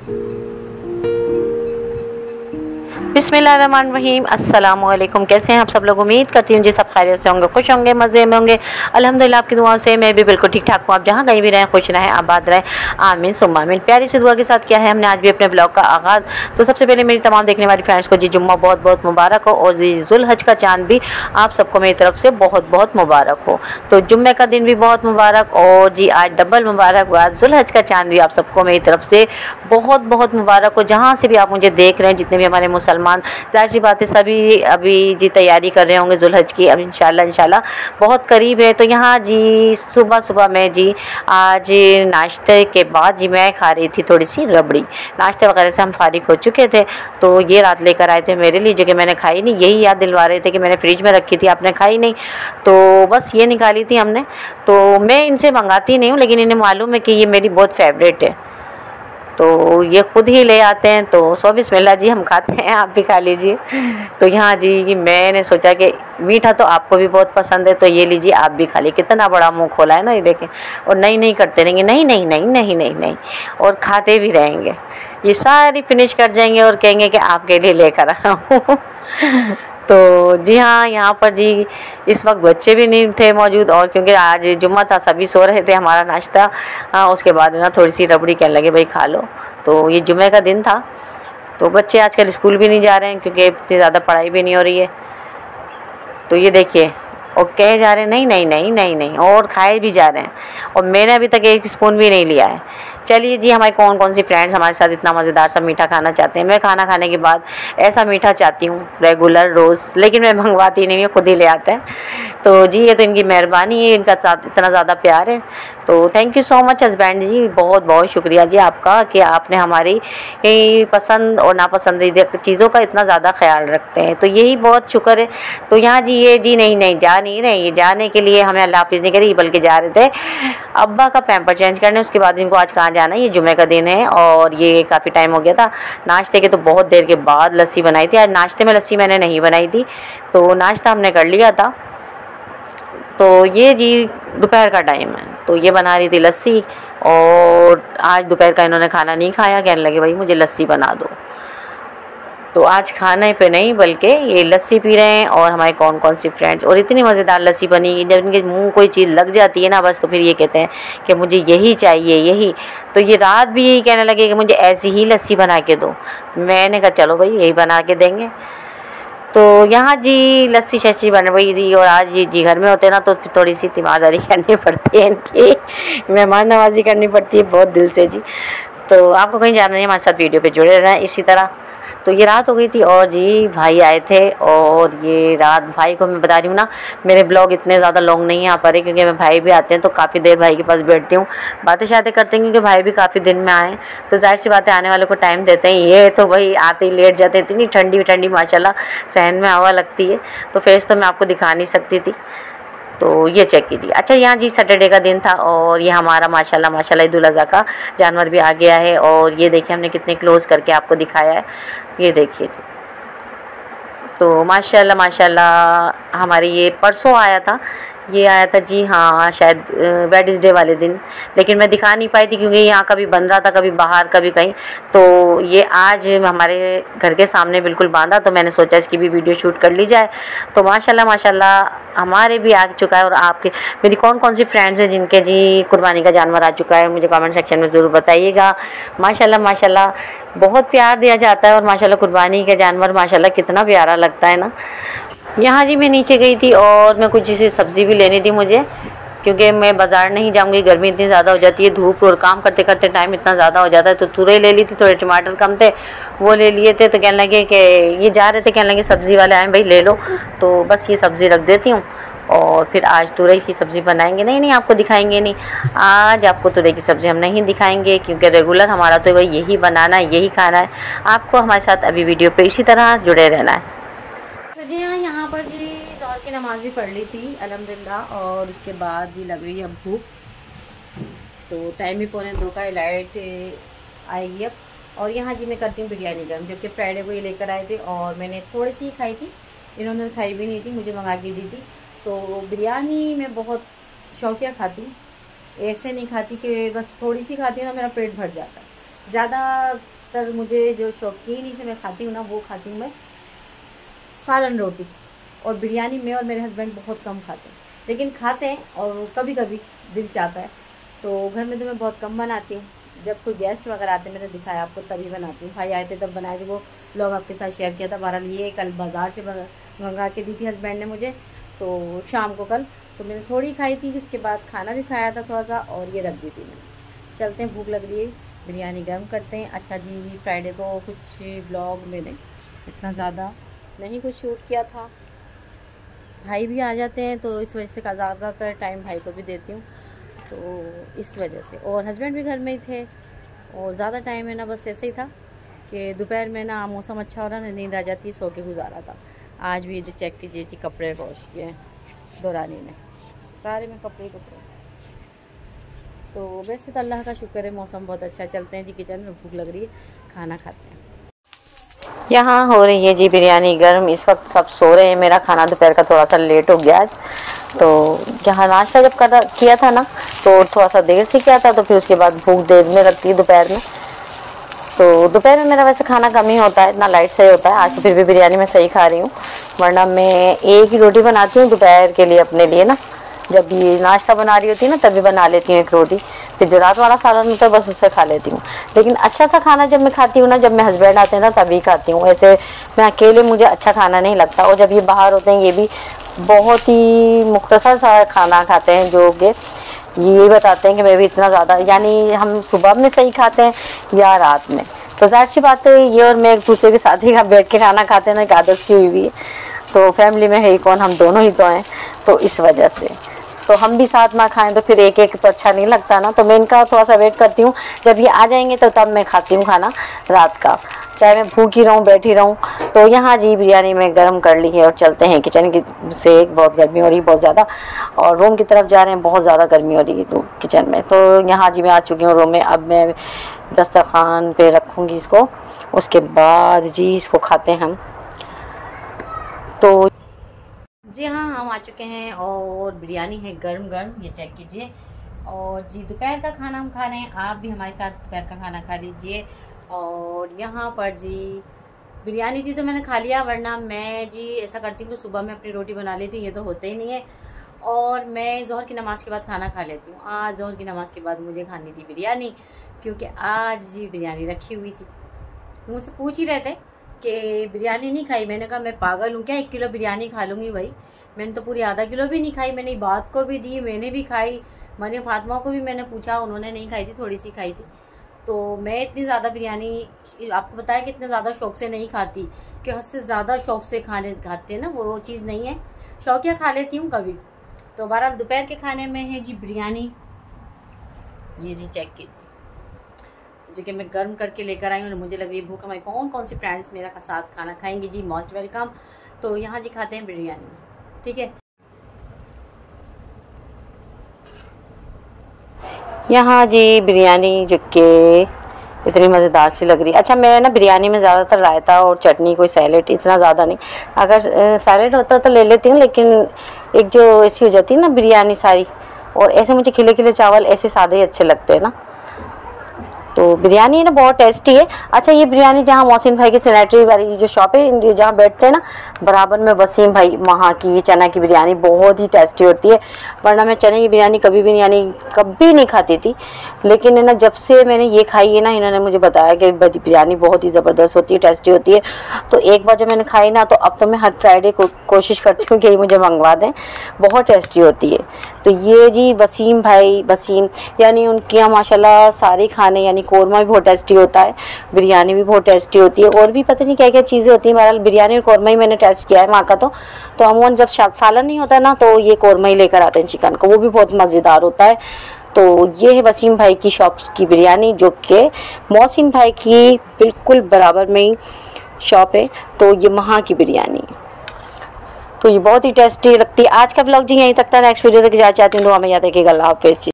बिस्मिल्लाहिर्रहमानिर्रहीम। अस्सलामुअलैकुम। कैसे हैं आप सब लोग? उम्मीद करती हूँ जी सब खैरियत से होंगे, खुश होंगे, मज़े में होंगे। अल्हम्दुलिल्लाह आपकी दुआ से मैं भी बिल्कुल ठीक ठाक हूँ। आप जहाँ कहीं भी रहें खुश रहें, आबाद रहें, आमीन सुम्मा आमीन। प्यारी सी दुआ के साथ किया है हमने आज भी अपने ब्लॉग का आगाज़। तो सबसे पहले मेरी तमाम देखने वाली फ्रेंड्स को जी जुम्मा बहुत बहुत मुबारक हो, और जी जुल्हज का चाँद भी आप सबको मेरी तरफ से बहुत बहुत मुबारक हो। तो जुम्मे का दिन भी बहुत मुबारक, और जी आज डबल मुबारक, आज जुल्हज का चाँद भी आप सबको मेरी तरफ से बहुत बहुत मुबारक हो। जहाँ से भी आप मुझे देख रहे हैं, जितने भी हमारे मुसलमान, ज़ाहिर सी बात है सभी अभी जी तैयारी कर रहे होंगे जुल्हज की। अब इंशाल्लाह बहुत करीब है। तो यहाँ जी सुबह सुबह मैं जी आज नाश्ते के बाद जी मैं खा रही थी थोड़ी सी रबड़ी। नाश्ते वगैरह से हम फारिग हो चुके थे, तो ये रात लेकर आए थे मेरे लिए, जो कि मैंने खाई नहीं। यही याद दिलवा रहे थे कि मैंने फ्रिज में रखी थी, आपने खाई नहीं, तो बस ये निकाली थी हमने। तो मैं इनसे मंगाती नहीं हूँ, लेकिन इन्हें मालूम है कि ये मेरी बहुत फेवरेट है, तो ये खुद ही ले आते हैं। तो सो बिस्मिल्लाह जी, हम खाते हैं, आप भी खा लीजिए। तो यहाँ जी मैंने सोचा कि मीठा तो आपको भी बहुत पसंद है, तो ये लीजिए आप भी खा लीजिए। कितना बड़ा मुंह खोला है ना, ये देखें। और नहीं नहीं करते रहेंगे, नहीं नहीं नहीं नहीं नहीं नहीं, और खाते भी रहेंगे। ये सारी फिनिश कर जाएंगे और कहेंगे कि आपके लिए लेकर आया हूँ। तो जी हाँ, यहाँ पर जी इस वक्त बच्चे भी नहीं थे मौजूद, और क्योंकि आज जुम्मा था सभी सो रहे थे। हमारा नाश्ता उसके बाद ना थोड़ी सी रबड़ी कहने लगे भाई खा लो। तो ये जुम्मे का दिन था, तो बच्चे आजकल स्कूल भी नहीं जा रहे हैं क्योंकि इतनी ज़्यादा पढ़ाई भी नहीं हो रही है। तो ये देखिए, और कहे जा रहे हैं नहीं नहीं नहीं नहीं नहीं, और खाए भी जा रहे हैं, और मैंने अभी तक एक स्पून भी नहीं लिया है। चलिए जी, हमारे कौन कौन सी फ्रेंड्स हमारे साथ इतना मज़ेदार सा मीठा खाना चाहते हैं। मैं खाना खाने के बाद ऐसा मीठा चाहती हूँ रेगुलर रोज़, लेकिन मैं मंगवाती नहीं हूँ, खुद ही ले आते हैं। तो जी ये तो इनकी मेहरबानी है, इनका इतना ज़्यादा प्यार है। तो thank you so much husband ji, बहुत बहुत शुक्रिया जी आपका कि आपने हमारी पसंद और नापसंदीदा चीज़ों का इतना ज़्यादा ख्याल रखते हैं, तो यही बहुत शुक्र है। तो यहाँ जी ये जी नहीं नहीं जा नहीं रहे, ये जाने के लिए हमें अल्लाह हाफिज़ नहीं करी, बल्कि जा रहे थे अब्बा का पैम्पर चेंज करने। उसके बाद इनको आज कहाँ जाना है, ये जुमे का दिन है, और ये काफ़ी टाइम हो गया था नाश्ते के, तो बहुत देर के बाद लस्सी बनाई थी। आज नाश्ते में लस्सी मैंने नहीं बनाई थी, तो नाश्ता हमने कर लिया था। तो ये जी दोपहर का टाइम है, तो ये बना रही थी लस्सी, और आज दोपहर का इन्होंने खाना नहीं खाया, कहने लगे भाई मुझे लस्सी बना दो। तो आज खाने पे नहीं बल्कि ये लस्सी पी रहे हैं, और हमारे कौन कौन सी फ्रेंड्स। और इतनी मज़ेदार लस्सी बनी, जब इनके मुंह कोई चीज़ लग जाती है ना बस, तो फिर ये कहते हैं कि मुझे यही चाहिए यही। तो ये रात भी यही कहने लगे कि मुझे ऐसी ही लस्सी बना के दो। मैंने कहा चलो भाई यही बना के देंगे। तो यहाँ जी लस्सी शस्सी बन रही थी, और आज ये घर में होते ना तो थोड़ी सी तीमारदारी करनी पड़ती है, इनकी मेहमान नवाजी करनी पड़ती है बहुत दिल से जी। तो आपको कहीं जाना नहीं, हमारे साथ वीडियो पे जुड़े रहना है इसी तरह। तो ये रात हो गई थी, और जी भाई आए थे, और ये रात भाई को मैं बता रही हूँ ना, मेरे ब्लॉग इतने ज़्यादा लॉन्ग नहीं आ पा रहे क्योंकि मैं भाई भी आते हैं तो काफ़ी देर भाई के पास बैठती हूँ, बातें शातें करते हैं, क्योंकि भाई भी काफ़ी दिन में आए, तो जाहिर सी बातें आने वालों को टाइम देते हैं। ये तो भाई आते ही लेट जाते हैं, इतनी ठंडी ठंडी माशाल्लाह सहन में हवा लगती है, तो फेस तो मैं आपको दिखा नहीं सकती थी। तो ये चेक कीजिए। अच्छा यहाँ जी सैटरडे का दिन था, और ये हमारा माशाल्लाह ईद उल अज़हा का जानवर भी आ गया है, और ये देखिए हमने कितने क्लोज़ करके आपको दिखाया है, ये देखिए जी। तो माशाल्लाह हमारी ये परसों आया था, ये आया था जी हाँ शायद वेडनेसडे वाले दिन, लेकिन मैं दिखा नहीं पाई थी क्योंकि यहाँ कभी बन रहा था, कभी बाहर कभी कहीं। तो ये आज हमारे घर के सामने बिल्कुल बांधा, तो मैंने सोचा इसकी भी वीडियो शूट कर ली जाए। तो माशाल्लाह हमारे भी आ चुका है। और आपके मेरी कौन कौन सी फ्रेंड्स हैं जिनके जी कुर्बानी का जानवर आ चुका है, मुझे कमेंट सेक्शन में ज़रूर बताइएगा। माशाल्लाह बहुत प्यार दिया जाता है, और माशाल्लाह कुर्बानी का जानवर माशाल्लाह कितना प्यारा लगता है ना। यहाँ जी मैं नीचे गई थी, और मैं कुछ जैसे सब्ज़ी भी लेनी थी मुझे, क्योंकि मैं बाज़ार नहीं जाऊँगी, गर्मी इतनी ज़्यादा हो जाती है, धूप और काम करते करते टाइम इतना ज़्यादा हो जाता है। तो तुरई ले ली थी, थोड़े टमाटर कम थे वो ले लिए थे। तो कहने लगे कि ये जा रहे थे, कहने लगे सब्ज़ी वाले आए भाई ले लो, तो बस ये सब्ज़ी रख देती हूँ, और फिर आज तुरई की सब्ज़ी बनाएंगे। नहीं आपको दिखाएंगे नहीं, आज आपको तुरई की सब्ज़ी हम नहीं दिखाएंगे, क्योंकि रेगुलर हमारा तो वही यही बनाना है, यही खाना है। आपको हमारे साथ अभी वीडियो पे इसी तरह जुड़े रहना है। तो जी हाँ, यहाँ पर जी ज़ोहर की नमाज़ भी पढ़ ली थी अल्हम्दुलिल्लाह, और उसके बाद जी लग रही है अब भूख। तो टाइम ही 1:45 का, लाइट आएगी अब। और यहाँ जी मैं करती हूँ बिरयानी गर्म, जबकि फ्राइडे को ये लेकर आए थे, और मैंने थोड़ी सी खाई थी, इन्होंने खाई भी नहीं थी, मुझे मंगा के दी थी। तो बिरयानी मैं बहुत शौकिया खाती हूँ, ऐसे नहीं खाती कि बस थोड़ी सी खाती हूँ तो मेरा पेट भर जाता है। ज़्यादातर मुझे जो शौकीनी से मैं खाती हूँ ना, वो खाती हूँ मैं सालन रोटी। और बिरयानी मैं और मेरे हस्बैंड बहुत कम खाते हैं, लेकिन खाते हैं और कभी कभी दिल चाहता है। तो घर में तो मैं बहुत कम बनाती हूँ, जब कोई गेस्ट वगैरह आते हैं, मैंने दिखाया आपको तभी बनाती हूँ। भाई आए थे तब बनाए थे, वो लोग आपके साथ शेयर किया था। बहरहाल ये कल बाज़ार से मंगा के दी थी हस्बैंड ने मुझे, तो शाम को कल तो मैंने थोड़ी खाई थी, उसके बाद खाना भी खाया था थोड़ा सा और ये रख दी थी मैंने। चलते हैं, भूख लग रही है, बिरयानी गर्म करते हैं। अच्छा जी, फ्राइडे को कुछ ब्लॉग मैंने इतना ज़्यादा नहीं कुछ शूट किया था, भाई भी आ जाते हैं तो इस वजह से ज़्यादातर टाइम भाई को भी देती हूँ, तो इस वजह से। और हस्बैंड भी घर में ही थे और ज़्यादा टाइम है ना, बस ऐसे ही था कि दोपहर में ना मौसम अच्छा हो रहा ना, नींद आ जाती, सो के गुजारा था। आज भी ये चेक कीजिए जी, कपड़े वॉश किए हैं दोरानी ने, सारे में कपड़े। तो वैसे तो अल्लाह का शुक्र है, मौसम बहुत अच्छा। चलते हैं जी किचन में, भूख लग रही है, खाना खाते हैं। यहाँ हो रही है जी बिरयानी गर्म। इस वक्त सब सो रहे हैं। मेरा खाना दोपहर का थोड़ा सा लेट हो गया आज, तो यहाँ नाश्ता जब किया था ना, तो थोड़ा सा देर से किया था, तो फिर उसके बाद भूख देर में लगती है दोपहर में। तो दोपहर में मेरा वैसे खाना कम ही होता है, इतना लाइट से ही होता है। आज तो फिर भी बिरयानी में सही खा रही हूँ, वरना मैं एक ही रोटी बनाती हूँ दोपहर के लिए अपने लिए ना। जब ये नाश्ता बना रही होती है ना, तभी बना लेती हूँ एक रोटी, फिर जो रात वाला सालन होता है बस उससे खा लेती हूँ। लेकिन अच्छा सा खाना जब मैं खाती हूँ ना, जब मैं हस्बैंड आते हैं ना तभी खाती हूँ, ऐसे मैं अकेले मुझे अच्छा खाना नहीं लगता। और जब ये बाहर होते हैं, ये भी बहुत ही मुख्तसर सा खाना खाते हैं, जो कि ये बताते हैं कि मैं भी इतना ज़्यादा, यानी हम सुबह में सही खाते हैं या रात में। तो ज़ाहिर सी बात है, ये और मैं एक दूसरे के साथ ही बैठ के खाना खाते हैं ना, एक आदत सी हुई हुई है। तो फैमिली में है ही कौन, हम दोनों ही तो हैं, तो इस वजह से तो हम भी साथ में खाएं तो फिर एक एक तो अच्छा नहीं लगता ना। तो मैं इनका थोड़ा सा वेट करती हूँ, जब ये आ जाएंगे तो तब मैं खाती हूँ खाना रात का, चाहे मैं भूखी रहूँ बैठी रहूँ। तो यहाँ जी बिरयानी में गर्म कर ली है और चलते हैं किचन की से। बहुत गर्मी हो रही है बहुत ज़्यादा, और रूम की तरफ जा रहे हैं, बहुत ज़्यादा गर्मी हो रही है तो किचन में। तो यहाँ जी मैं आ चुकी हूँ रूम में। अब मैं दस्तरखान पे रखूँगी इसको, उसके बाद जी इसको खाते हैं हम। तो जी हाँ, हम आ चुके हैं और बिरयानी है गर्म गर्म, ये चेक कीजिए। और जी दोपहर का खाना हम खा रहे हैं, आप भी हमारे साथ दोपहर का खाना खा लीजिए। और यहाँ पर जी बिरयानी थी तो मैंने खा लिया, वरना मैं जी ऐसा करती हूँ कि सुबह में अपनी रोटी बना लेती हूँ, ये तो होता ही नहीं है। और मैं ज़ोहर की नमाज़ के बाद खाना खा लेती हूँ। आज ज़ोहर की नमाज़ के बाद मुझे खानी थी बिरयानी, क्योंकि आज जी बिरयानी रखी हुई थी। मुझसे पूछ ही रहे थे कि बिरयानी नहीं खाई। मैंने कहा मैं पागल हूँ क्या, 1 किलो बिरयानी खा लूँगी भाई। मैंने तो पूरी आधा किलो भी नहीं खाई, मैंने बात को भी दी, मैंने भी खाई, मैंने फातिमा को भी मैंने पूछा, उन्होंने नहीं खाई थी, थोड़ी सी खाई थी। तो मैं इतनी ज़्यादा बिरयानी आपको बताया कि इतने ज़्यादा शौक़ से नहीं खाती, कि हद से ज़्यादा शौक़ से खाते हैं ना, वो चीज़ नहीं है। शौकिया खा लेती हूँ कभी। तो बहरहाल दोपहर के खाने में है जी बिरयानी, ये जी चेक कीजिए, जो कि मैं गर्म करके लेकर आई हूँ। मुझे लग रही है भूख। हमारी कौन कौन सी फ्रेंड्स मेरा साथ खाना खाएंगी जी, मोस्ट वेलकम। तो यहाँ जी खाते हैं बिरयानी, ठीक है। यहाँ जी बिरयानी जो कि इतनी मज़ेदार सी लग रही है। अच्छा, मैं ना बिरयानी में ज़्यादातर रायता और चटनी, कोई सैलेड इतना ज़्यादा नहीं। अगर सैलेड होता तो ले लेती हूँ, लेकिन एक जो ऐसी हो जाती है ना बिरयानी सारी, और ऐसे मुझे खिले खिले चावल ऐसे सादे ही अच्छे लगते हैं ना। तो बिरयानी ना बहुत टेस्टी है। अच्छा, ये बिरयानी जहाँ मोहसिन भाई की सैनिटरी वाली जो शॉप है, जहाँ बैठते हैं ना, बराबर में वसीम भाई, वहाँ की चना की बिरयानी बहुत ही टेस्टी होती है। वरना मैं चने की बिरयानी कभी भी कभी नहीं खाती थी, लेकिन है ना जब से मैंने ये खाई है ना, इन्होंने मुझे बताया कि बिरयानी बहुत ही ज़बरदस्त होती है, टेस्टी होती है। तो एक बार जब मैंने खाई ना, तो अब तो मैं हर फ्राइडे को कोशिश करती हूँ कि मुझे मंगवा दें, बहुत टेस्टी होती है। तो ये जी वसीम भाई, वसीम यानी उनके यहाँ माशाल्लाह सारे खाने, यानी कोरमा भी बहुत टेस्टी होता है, बिरयानी भी बहुत टेस्टी होती है, और भी पता नहीं क्या क्या चीज़ें होती हैं। बहरहाल बिरयानी और कोरमा ही मैंने टेस्ट किया है वहाँ का। तो अमूमन जब सालन नहीं होता ना, तो ये कोरमा ही लेकर आते हैं चिकन को, वो भी बहुत मज़ेदार होता है। तो ये है वसीम भाई की शॉप की बिरयानी, जो कि मोहसिन भाई की बिल्कुल बराबर में ही शॉप है। तो ये वहाँ की बिरयानी, तो ये बहुत ही टेस्टी लगती है। आज का ब्लॉग जी यहीं तक था। नेक्स्ट वीडियो तक जाना चाहती हूँ तो हमें याद रखिएगा। अल्लाह हाफ़िज़।